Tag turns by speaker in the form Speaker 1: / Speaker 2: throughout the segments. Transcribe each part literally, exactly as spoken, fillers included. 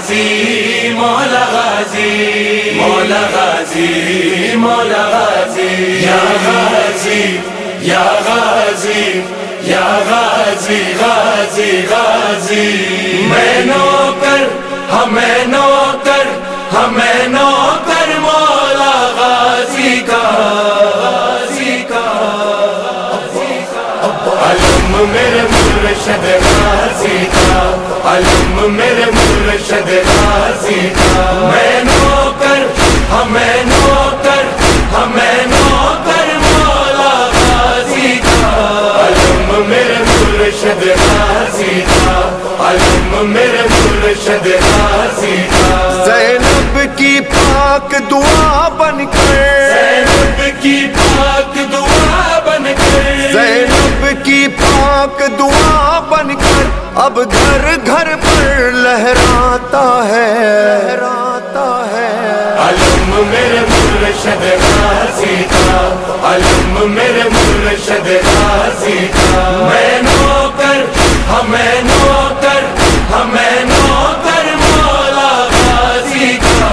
Speaker 1: غازی مولا غازی مولا غازی مولا غازی یا غازی یا غازی یا غازی غازی غازی میں نوکر ہمیں نوکر ہمیں نوکر مولا غازی کا غازی کا علم میرے مرشد غازی کا علم میرے مرشد غازی کا میں نوکر ہمیں نوکر ہمیں نوکر مولا غازی کا علم میرے مرشد غازی کا علم میرے مرشد غازی کا
Speaker 2: زینب کی پاک دعا بن کر
Speaker 1: زینب کی پاک دعا بن کر
Speaker 2: زینب کی پاک دعا بن کر اب گھر گھر پر لہراتا ہے لہراتا ہے
Speaker 1: علم میرے مرشد غازی کا علم میرے مرشد غازی کا میں نوکر ہمیں نوکر ہمیں نوکر مولا غازی کا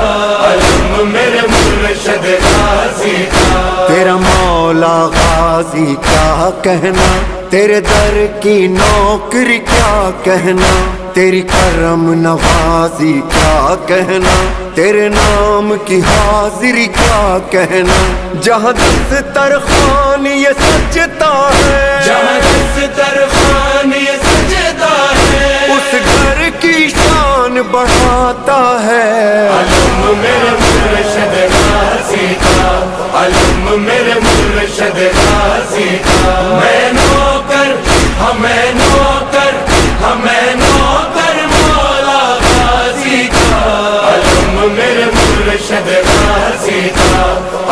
Speaker 1: علم میرے مرشد غازی کا
Speaker 2: تیرا مولا غازی کیا کہنا تیرے در کی نوکری کیا کہنا تیری کرم نوازی کیا کہنا تیرے نام کی حاضری کیا کہنا جہاں دستر خوان یہ سجتا ہے
Speaker 1: جہاں دستر خوان یہ سجتا ہے
Speaker 2: اس گھر کی شان بڑھاتا ہے
Speaker 1: علم میرے مرشد غازی کا علم میرے مرشد غازی کا میں نوکر ہمیں نوکر ہمیں نوکر مولا غازی کا علم میرے مرشد غازی کا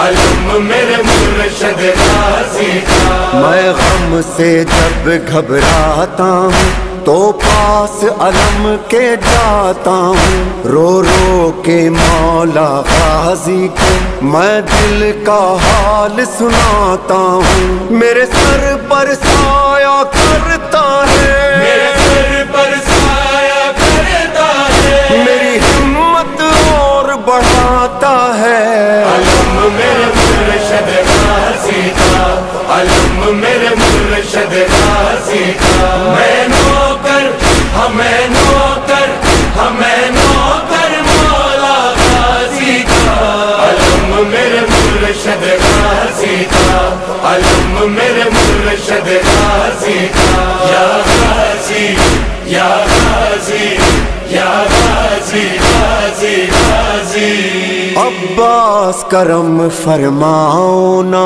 Speaker 1: علم میرے مرشد غازی کا
Speaker 2: میں غم سے جب گھبراتا ہوں تو پاس علم کے جاتا ہوں رو رو کے مولا غازی کو میں دل کا حال سناتا ہوں میرے سر پر سایہ کرتا ہے
Speaker 1: میرے سر پر سایہ کرتا ہے
Speaker 2: میری ہمت اور بڑھاتا ہے
Speaker 1: علم میرے مرشد غازی کا علم میرے مرشد غازی کا میں نوکر ہمیں نوکر ہمیں نوکر مولا غازی کا علم میرے مرشد غازی کا علم میرے مرشد غازی کا یا غازی یا غازی یا غازی غازی غازی
Speaker 2: عباس کرم فرماؤ نا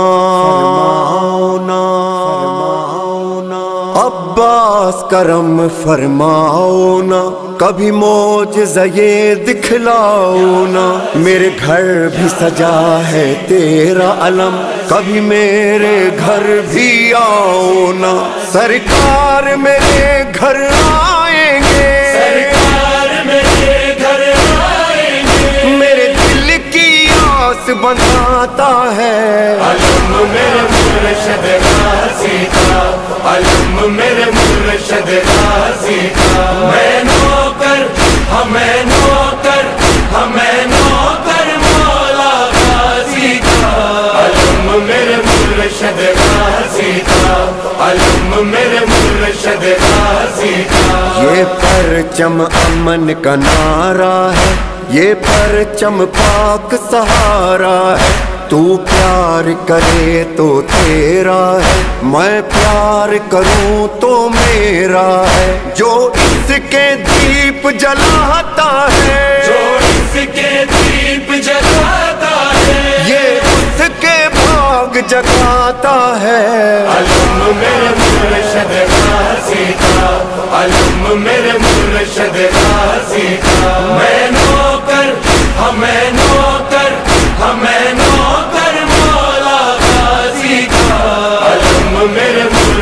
Speaker 2: عباس کرم فرماؤ نا کبھی معجزہ یہ دکھلاؤ نا میرے گھر بھی سجا ہے تیرا علم کبھی میرے گھر بھی آؤ نا سرکار میرے گھر آئیں گے
Speaker 1: سرکار میرے گھر آئیں گے
Speaker 2: میرے دل کی آس بناتا ہے
Speaker 1: علم میرے مرشد غازی کا علم میرے مرشد غازی کا میں نوکر ہمیں نوکر ہمیں نوکر مولا غازی کا علم میرے مرشد غازی کا علم میرے مرشد غازی کا
Speaker 2: یہ پرچم امن کا نعرہ ہے یہ پرچم پاک سہارا ہے تو پیار کرے تو تیرا ہے میں پیار کروں تو میرا ہے جو اس کے دیپ جلاتا ہے
Speaker 1: جو اس کے دیپ جلاتا ہے
Speaker 2: یہ اس کے بھاگ جگاتا ہے
Speaker 1: علم میرے مرشد غازی کا علم میرے مرشد غازی کا میں نوکر ہمیں نوکر ہمیں نوکر مولا غازی کا علم میرے مرشد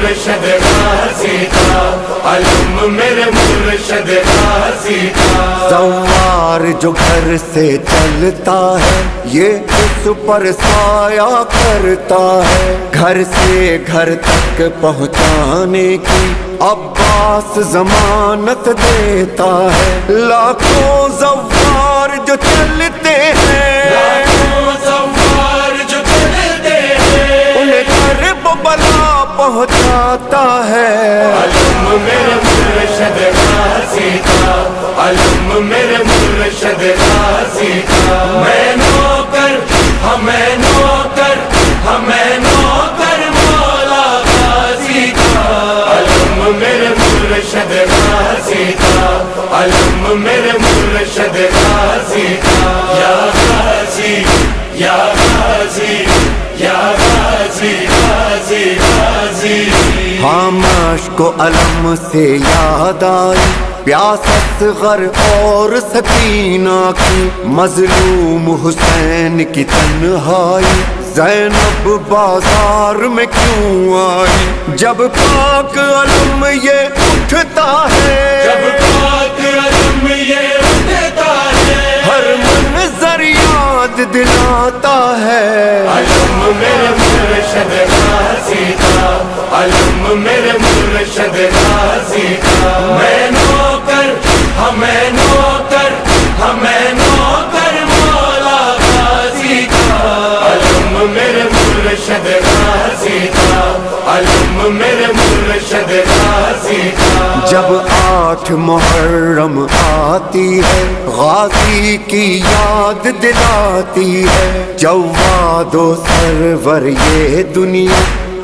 Speaker 1: مرشد غازی کا، علم میرے مرشد غازی کا۔
Speaker 2: سوار جو گھر سے چلتا ہے یہ اس پر سایہ کرتا ہے، گھر سے گھر تک پہنچانے کی عباس ضمانت دیتا ہے۔ لاکھوں زوار جو چلتے ہیں،
Speaker 1: لاکھوں زوار جو چلتے ہیں،
Speaker 2: انہیں کرب بلا پہنچاتا ہے۔
Speaker 1: علم میرے مرشد غازی کا، علم میرے مرشد غازی کا۔ میں نوکر، ہمیں نوکر، ہمیں نوکر مولا غازی کا، علم میرے مرشد غازی کا، علم میرے مرشد غازی کا۔ یا غازی یا غازی یا غازی غازی غازی۔
Speaker 2: ہاں مشک و علم سے یاد آئی پیاست غر اور سکینہ کی، مظلوم حسین کی تنہائی زینب بازار میں کیوں آئی؟ جب پاک علم یہ اٹھتا ہے،
Speaker 1: جب پاک علم یہ اٹھتا ہے،
Speaker 2: ہر منظر یاد دلاتا ہے۔
Speaker 1: علم میرے مرشد غازی کا، علم میرے مرشد غازی کا۔ میں نوکر، ہمیں نوکر، ہمیں نوکر مولا غازی کا، علم میرے مرشد غازی کا، علم میرے مرشد غازی کا۔
Speaker 2: جب آٹھ محرم آتی ہے غازی کی یاد دلاتی ہے، جواد و سرور یہ دنیا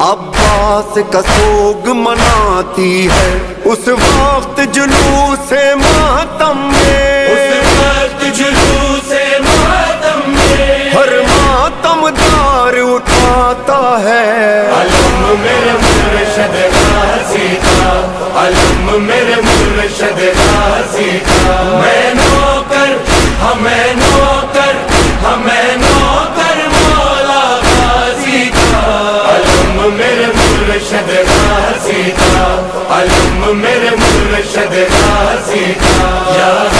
Speaker 2: عباس کا سوگ مناتی ہے۔ اس وقت جلوس ماتم میں،
Speaker 1: اس وقت جلوس ماتم میں،
Speaker 2: ہر ماتم دار اٹھاتا ہے۔
Speaker 1: علم میرے مرشد غازی کا، علم میرے مرشد غازی کا۔ میں نوکر، ہمیں نوکر، ہمیں نوکر مولا غازی کا، علم میرے مرشد غازی کا، علم میرے مرشد غازی کا۔ یا